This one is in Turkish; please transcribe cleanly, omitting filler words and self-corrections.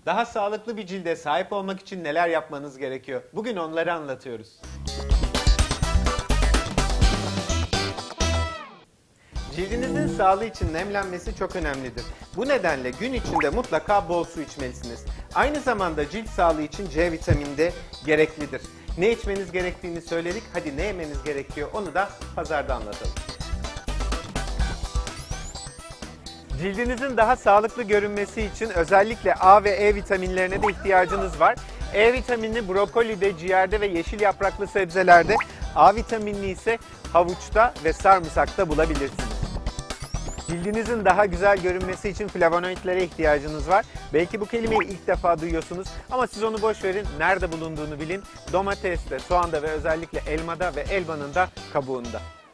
Daha sağlıklı bir cilde sahip olmak için neler yapmanız gerekiyor? Bugün onları anlatıyoruz. Cildinizin sağlığı için nemlenmesi çok önemlidir. Bu nedenle gün içinde mutlaka bol su içmelisiniz. Aynı zamanda cilt sağlığı için C vitamini de gereklidir. Ne içmeniz gerektiğini söyledik. Hadi ne yemeniz gerekiyor onu da pazarda anlatalım. Cildinizin daha sağlıklı görünmesi için özellikle A ve E vitaminlerine de ihtiyacınız var. E vitaminini brokolide, ciğerde ve yeşil yapraklı sebzelerde, A vitaminini ise havuçta ve sarımsakta bulabilirsiniz. Cildinizin daha güzel görünmesi için flavonoidlere ihtiyacınız var. Belki bu kelimeyi ilk defa duyuyorsunuz ama siz onu boş verin. Nerede bulunduğunu bilin. Domateste, soğanda ve özellikle elmada ve elmanın da kabuğunda.